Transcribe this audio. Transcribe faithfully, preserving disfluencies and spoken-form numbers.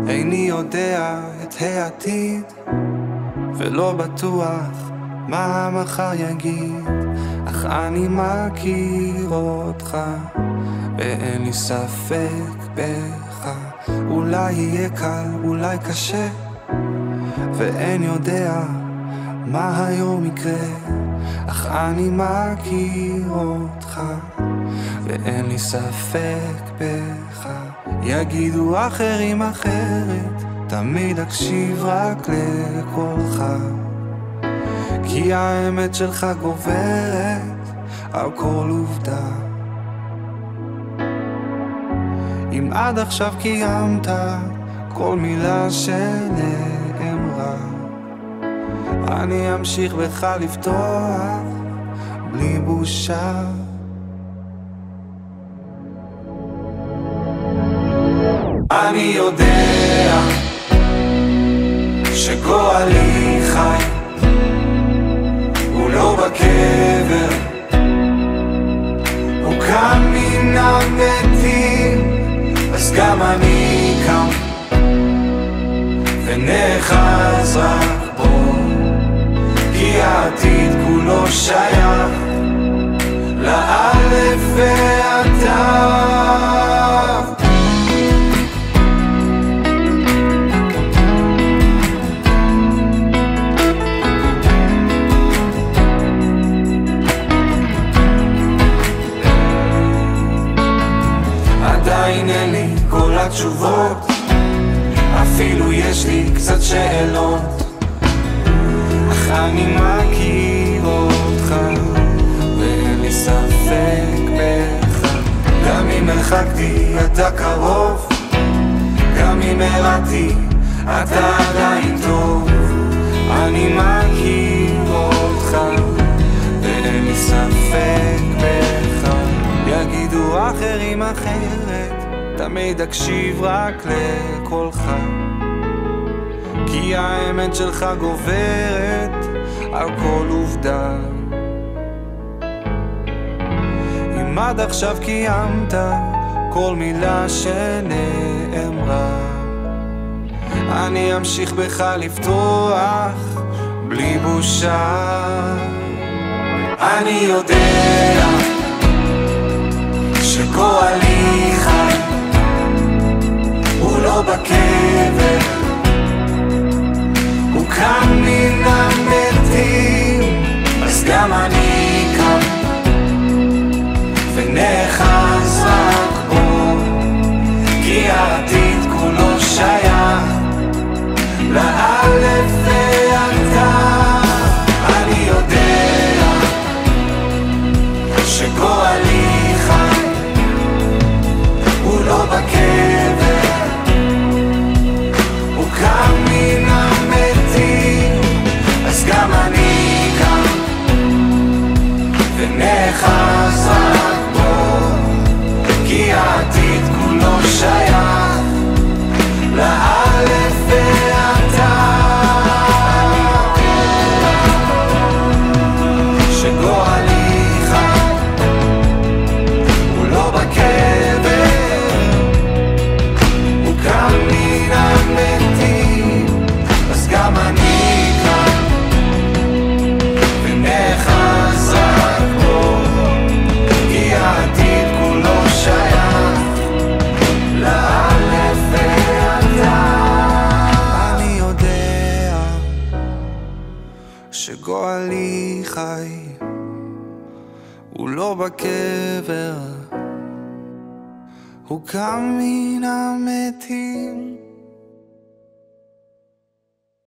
איני יודע את העתיד ולא בטוח מה המחר יגיד, אך אני מכיר אותך ואין לי ספק בך. אולי יהיה קל, אולי קשה, ואין יודע מה היום יקרה, אך אני מכיר אותך ואין לי ספק בך. יגידו אחרים אחרת, תמיד אקשיב רק לקולך, כי האמת שלך גוברת על כל עובדה. אם עד עכשיו קיימת כל מילה שנאמרה, אני אמשיך בך לפתוח בלי בושה. אני יודע שגואלי חי, הוא לא בקבר, הוא קם מן המתים, אז גם אני קם ונאחז רק בו, כי העתיד כולו שייך לאלף והתו. עדיין אין לי כל התשובות, אפילו יש לי קצת שאלות, אך אני מכיר אותך ואין לי ספק בך. גם אם הרחקתי אתה קרוב, גם אם הראתי אתה עדיין טוב. אני מכיר אותך ואין לי ספק בך. יגידו אחרים אחרת, תמיד אקשיב רק לקולך, כי האמת שלך גוברת על כל עובדה. אם עד עכשיו קיימת כל מילה שנאמרה, אני אמשיך בך לפתוח בלי בושה. אני יודע שגואלי חי, הוא לא בקבר, הוא קם מן המתים, אז גם אני קם ונאחז רק בו, כי העתיד כולו שייך לאלף והתו. אני יודע שגואלי חי, הוא לא בקבר, הוא קם מן המתים, אז גם אני קם ונאחז רק בו, כי העתיד כולו שייך לאלף והתו. שגואלי חי, הוא לא בקבר, הוא קם מן המתים, אז גם אני קם ונאחז רק בו, כי העתיד כולו שייך לאלף והתו. אני יודע שגואלי חי, הוא לא בקבר, הוא קם מן המתים,